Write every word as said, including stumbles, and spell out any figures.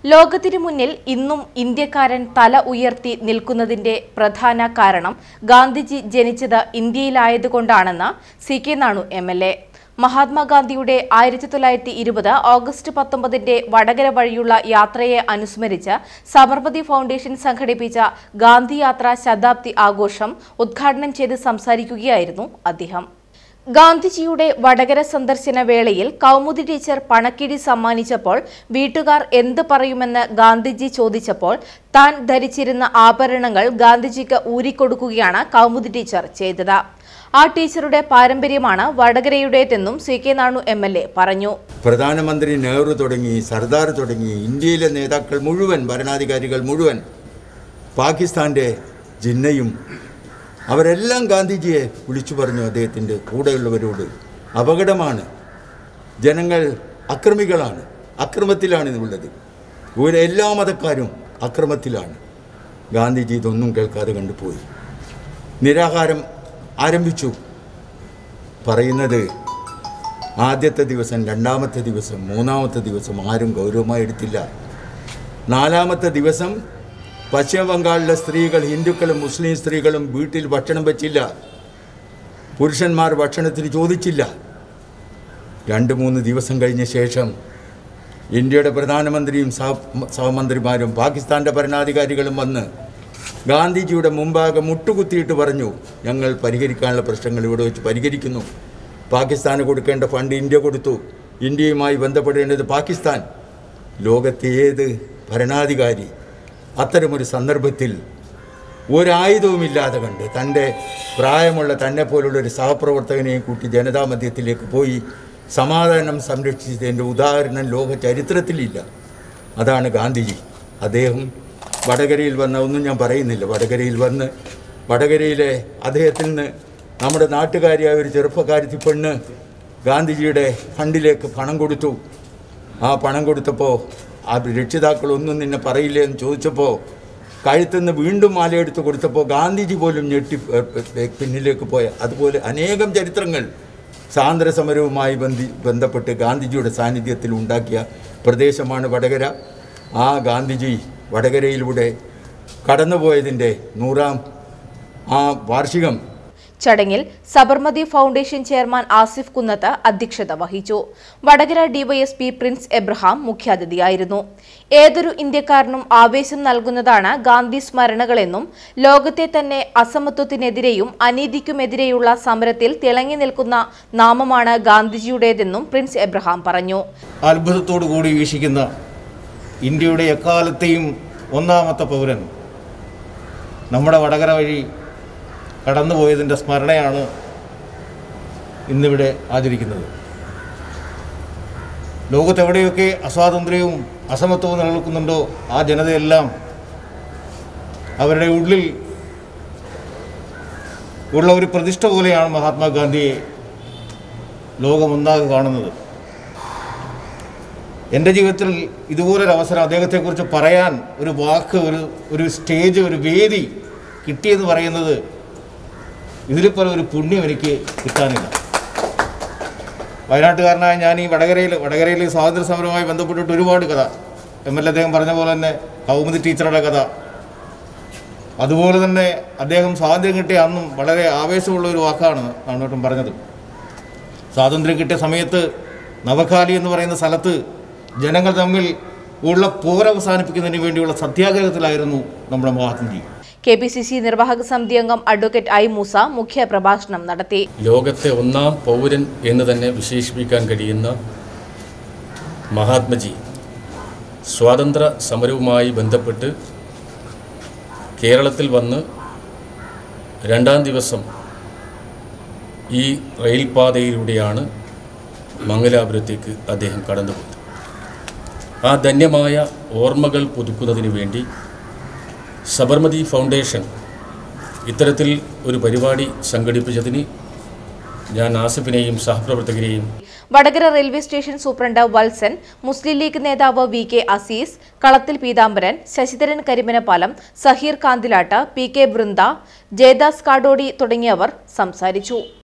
ലോകത്തിനു മുന്നിൽ ഇന്നും ഇന്ത്യക്കാരൻ തല ഉയർത്തി നിൽക്കുന്നതിന്റെ പ്രധാന കാരണം ഗാന്ധിജി ജനിച്ചത് ഇന്ത്യയിലായതുകൊണ്ടാണെന്ന് C K Nanu M L A. മഹാത്മാഗാന്ധിയുടെ ആയിരത്തി തൊള്ളായിരത്തി ഇരുപത് ഓഗസ്റ്റ് പത്തൊമ്പതിന്റെ വടകര വഴിയുള്ള യാത്രയെ അനുസ്മരിച്ച് സബർമതി ഫൗണ്ടേഷൻ സംഘടിപ്പിച്ച ഗാന്ധി യാത്ര ശതാബ്ദി ആഘോഷം ഉദ്ഘാടനം ചെയ്ത് സംസാരിക്കുകയായിരുന്നു അദ്ദേഹം. ഗാന്ധിജിയുടെ വടകര സന്ദർശന വേളയിൽ കൗമുദി ടീച്ചർ പണക്കിഴി സമ്മാനിച്ചപ്പോൾ വീട്ടുകാർ എന്ത് പറയുമെന്ന് ഗാന്ധിജി ചോദിച്ചപ്പോൾ താൻ ധരിച്ചിരുന്ന ആഭരണങ്ങൾ ഗാന്ധിജിക്ക് ഊരിക്കൊടുക്കുകയാണ് കൗമുദി ടീച്ചർ ചെയ്തത്. ആ ടീച്ചറുടെ പാരമ്പര്യമാണ് വടകരയുടേതെന്നും C K Nanu M L A പറഞ്ഞു. പ്രധാനമന്ത്രി നെഹ്റു തുടങ്ങി സർദാർ തുടങ്ങി ഇന്ത്യയിലെ നേതാക്കൾ മുഴുവൻ, ഭരണാധികാരികൾ മുഴുവൻ, പാകിസ്ഥാന്റെ ജിന്നയും അവരെല്ലാം ഗാന്ധിജിയെ വിളിച്ചു പറഞ്ഞു അദ്ദേഹത്തിൻ്റെ കൂടെയുള്ളവരോട്. അപകടമാണ്, ജനങ്ങൾ അക്രമികളാണ്, അക്രമത്തിലാണ് ഉള്ളത്, ഇവിടെ എല്ലാ മതക്കാരും അക്രമത്തിലാണ്. ഗാന്ധിജി ഇതൊന്നും കേൾക്കാതെ കണ്ടുപോയി, നിരാഹാരം ആരംഭിച്ചു. പറയുന്നത് ആദ്യത്തെ ദിവസം, രണ്ടാമത്തെ ദിവസം, മൂന്നാമത്തെ ദിവസം ആരും ഗൗരവമായി എടുത്തില്ല. നാലാമത്തെ ദിവസം പശ്ചിമ ബംഗാളിലെ സ്ത്രീകൾ, ഹിന്ദുക്കളും മുസ്ലിം സ്ത്രീകളും വീട്ടിൽ ഭക്ഷണം വെച്ചില്ല, പുരുഷന്മാർ ഭക്ഷണത്തിന് ചോദിച്ചില്ല. രണ്ട് മൂന്ന് ദിവസം കഴിഞ്ഞ ശേഷം ഇന്ത്യയുടെ പ്രധാനമന്ത്രിയും സഹമന്ത്രിമാരും പാകിസ്ഥാൻ്റെ ഭരണാധികാരികളും വന്ന് ഗാന്ധിജിയുടെ മുമ്പാകെ മുട്ടുകുത്തിയിട്ട് പറഞ്ഞു, ഞങ്ങൾ പരിഹരിക്കാനുള്ള പ്രശ്നങ്ങൾ ഇവിടെ വെച്ച് പരിഹരിക്കുന്നു. പാകിസ്ഥാന് കൊടുക്കേണ്ട ഫണ്ട് ഇന്ത്യ കൊടുത്തു, ഇന്ത്യയുമായി ബന്ധപ്പെടേണ്ടത് പാകിസ്ഥാൻ. ലോകത്തെ ഏത് ഭരണാധികാരി അത്തരമൊരു സന്ദർഭത്തിൽ ഒരായുധവുമില്ലാതെ കണ്ട് തൻ്റെ പ്രായമുള്ള തന്നെ പോലുള്ളൊരു സഹപ്രവർത്തകനെയും കൂട്ടി ജനതാ മധ്യത്തിലേക്ക് പോയി സമാധാനം സംരക്ഷിച്ചതിൻ്റെ ഉദാഹരണം ലോക ചരിത്രത്തിലില്ല. അതാണ് ഗാന്ധിജി. അദ്ദേഹം വടകരയിൽ വന്ന ഒന്നും ഞാൻ പറയുന്നില്ല. വടകരയിൽ വന്ന് വടകരയിലെ അദ്ദേഹത്തിൽ നിന്ന് നമ്മുടെ നാട്ടുകാരിയായ ഒരു ചെറുപ്പക്കാരത്തി പെണ്ണ് ഗാന്ധിജിയുടെ ഫണ്ടിലേക്ക് പണം കൊടുത്തു. ആ പണം കൊടുത്തപ്പോൾ ആ രക്ഷിതാക്കളൊന്നും നിന്നെ പറയില്ലേ എന്ന് ചോദിച്ചപ്പോൾ കഴുത്തുനിന്ന് വീണ്ടും മാലയെടുത്ത് കൊടുത്തപ്പോൾ ഗാന്ധിജി പോലും ഞെട്ടി പിന്നിലേക്ക് പോയ അതുപോലെ അനേകം ചരിത്രങ്ങൾ സ്വാതന്ത്ര്യ സമരവുമായി ബന്ധി ബന്ധപ്പെട്ട് ഗാന്ധിജിയുടെ സാന്നിധ്യത്തിൽ ഉണ്ടാക്കിയ പ്രദേശമാണ് വടകര. ആ ഗാന്ധിജി വടകരയിലൂടെ കടന്നുപോയതിൻ്റെ നൂറാം ആ വാർഷികം ചടങ്ങിൽ സബർമതി ഫൗണ്ടേഷൻ ചെയർമാൻ ആസിഫ് കുന്നത്ത് അധ്യക്ഷത വഹിച്ചു. വടകര ഡിവൈഎസ്പി പ്രിൻസ് എബ്രഹാം മുഖ്യാതിഥിയായിരുന്നു. ഏതൊരു ഇന്ത്യക്കാരനും ആവേശം നൽകുന്നതാണ് ഗാന്ധി സ്മരണകളെന്നും ലോകത്തെ തന്നെ അസമത്വത്തിനെതിരെയും അനീതിക്കുമെതിരെയുള്ള സമരത്തിൽ തിളങ്ങി നിൽക്കുന്ന നാമമാണ് ഗാന്ധിജിയുടേതെന്നും പ്രിൻസ് എബ്രഹാം പറഞ്ഞു. അത്ഭുതത്തോടു കൂടി വീക്ഷിക്കുന്ന ഇന്ത്യയുടെ എക്കാലത്തെയും ഒന്നാമത്തെ പൗരൻ നമ്മുടെ വടകര വഴി കടന്നുപോയതിൻ്റെ സ്മരണയാണ് ഇന്നിവിടെ ആചരിക്കുന്നത്. ലോകത്തെവിടെയൊക്കെ അസ്വാതന്ത്ര്യവും അസമത്വവും നിലനിൽക്കുന്നുണ്ടോ ആ ജനതയെല്ലാം അവരുടെ ഉള്ളിൽ ഉള്ള ഒരു പ്രതിഷ്ഠ പോലെയാണ് മഹാത്മാഗാന്ധിയെ ലോകമൊന്നാകെ കാണുന്നത്. എൻ്റെ ജീവിതത്തിൽ ഇതുപോലൊരു അവസരം അദ്ദേഹത്തെക്കുറിച്ച് പറയാൻ ഒരു വാക്ക്, ഒരു ഒരു സ്റ്റേജ്, ഒരു വേദി കിട്ടിയെന്ന് പറയുന്നത് ഇതിലിപ്പോൾ ഒരു പുണ്യം എനിക്ക് കിട്ടാനില്ല. വയനാട്ടുകാരനായ ഞാൻ ഈ വടകരയിൽ വടകരയിൽ സ്വാതന്ത്ര്യ സമരവുമായി ബന്ധപ്പെട്ടിട്ട് ഒരുപാട് കഥ, എം എൽ എ അദ്ദേഹം പറഞ്ഞ പോലെ തന്നെ കൗമുദി ടീച്ചറുടെ കഥ, അതുപോലെ തന്നെ അദ്ദേഹം സ്വാതന്ത്ര്യം കിട്ടിയ അന്നും വളരെ ആവേശമുള്ള ഒരു വാക്കാണ് നാണോട്ടം പറഞ്ഞത്. സ്വാതന്ത്ര്യം കിട്ടിയ സമയത്ത് നവഖാലി എന്ന് പറയുന്ന സ്ഥലത്ത് ജനങ്ങൾ തമ്മിൽ ഉള്ള പോരവസാനിപ്പിക്കുന്നതിന് വേണ്ടിയുള്ള സത്യാഗ്രഹത്തിലായിരുന്നു നമ്മുടെ മഹാത്മജി. കെ പി സി സി നിർവാഹക സമിതി അംഗം അഡ്വക്കേറ്റ് ഐ മൂസ മുഖ്യ പ്രഭാഷണം നടത്തി. ലോകത്തെ ഒന്നാം പൗരൻ എന്ന് തന്നെ വിശേഷിപ്പിക്കാൻ കഴിയുന്ന മഹാത്മജി സ്വാതന്ത്ര്യ സമരവുമായി ബന്ധപ്പെട്ട് കേരളത്തിൽ വന്ന് രണ്ടാം ദിവസം ഈ റെയിൽപാതയിലൂടെയാണ് മംഗലാപുരത്തേക്ക് അദ്ദേഹം കടന്നുപോയത്. ആ ധന്യമായ ഓർമ്മകൾ പുതുക്കുന്നതിന് വേണ്ടി സബർമതി ഫൗണ്ടേഷൻ ഇത്തരത്തിൽ ഒരു പരിപാടി സംഘടിപ്പിച്ചതിന് ഞാൻ ആസിഫിനെയും സഹപ്രവർത്തകരെയും. Vadakara railway station superintendent Valsan, Muslim League നേതാവ് V K Aziz, Kalathil Peethambaran, Sasidharan Karimanapalam, Saheer Kanthilatt, P K Vrinda, Jayadas Kadodi തുടങ്ങിയവർ സംസാരിച്ചു.